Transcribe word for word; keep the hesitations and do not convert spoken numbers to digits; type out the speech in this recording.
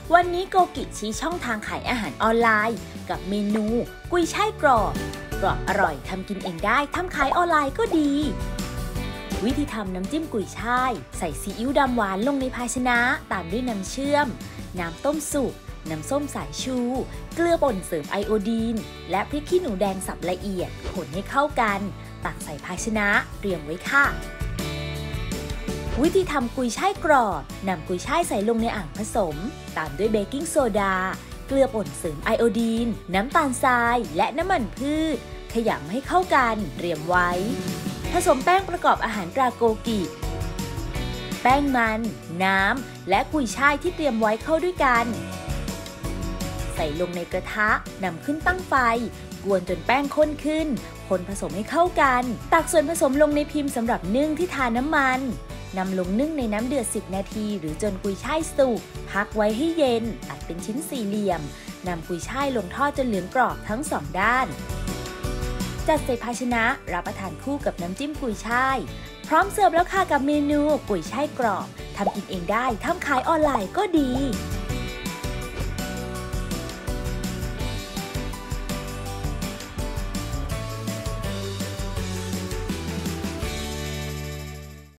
วันนี้โกกิชี้ช่องทางขายอาหารออนไลน์กับเมนูกุยช่ายกรอบกรอบอร่อยทำกินเองได้ทำขายออนไลน์ก็ดีวิธีทำน้ำจิ้มกุยช่ายใส่ซีอิ๊วดำหวานลงในภาชนะตามด้วยน้ำเชื่อมน้ำต้มสุกน้ำส้มสายชูเกลือป่นเสริมไอโอดีนและพริกขี้หนูแดงสับละเอียดคนให้เข้ากันตักใส่ภาชนะเตรียมไว้ค่ะวิธีทำกุยช่ายกรอบนำกุยช่ายใส่ลงในอ่างผสมตามด้วยเบกกิ้งโซดาเกลือป่นเสริมไอโอดีนน้ำตาลทรายและน้ำมันพืชขยำให้เข้ากันเตรียมไว้ผสมแป้งประกอบอาหารตราโกกิแป้งมันน้ำและกุยช่ายที่เตรียมไว้เข้าด้วยกันใส่ลงในกระทะนำขึ้นตั้งไฟกวนจนแป้งข้นขึ้นคนผสมให้เข้ากันตักส่วนผสมลงในพิมพ์สำหรับนึ่งที่ทาน้ำมันนำลงนึ่งในน้ำเดือดสิบนาทีหรือจนกุยช่ายสุกพักไว้ให้เย็นตัดเป็นชิ้นสี่เหลี่ยมนำกุยช่ายลงทอดจนเหลืองกรอบทั้งสองด้านจัดใส่ภาชนะรับประทานคู่กับน้ำจิ้มกุยช่ายพร้อมเสิร์ฟแล้วค่ะกับเมนูกุยช่ายกรอบทำกินเองได้ทำขายออนไลน์ก็ดี